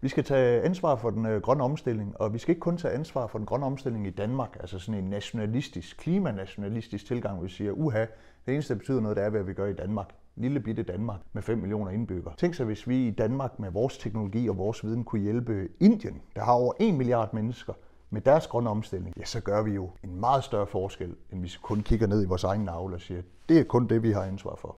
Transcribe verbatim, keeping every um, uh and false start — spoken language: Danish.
Vi skal tage ansvar for den øh, grønne omstilling, og vi skal ikke kun tage ansvar for den grønne omstilling i Danmark, altså sådan en nationalistisk, klimanationalistisk tilgang, hvor vi siger, uha, det eneste, der betyder noget, det er, hvad vi gør i Danmark. Lille bitte Danmark med fem millioner indbyggere. Tænk sig, hvis vi i Danmark med vores teknologi og vores viden kunne hjælpe Indien, der har over en milliard mennesker, med deres grønne omstilling, ja, så gør vi jo en meget større forskel, end hvis vi kun kigger ned i vores egen navle og siger, det er kun det, vi har ansvar for.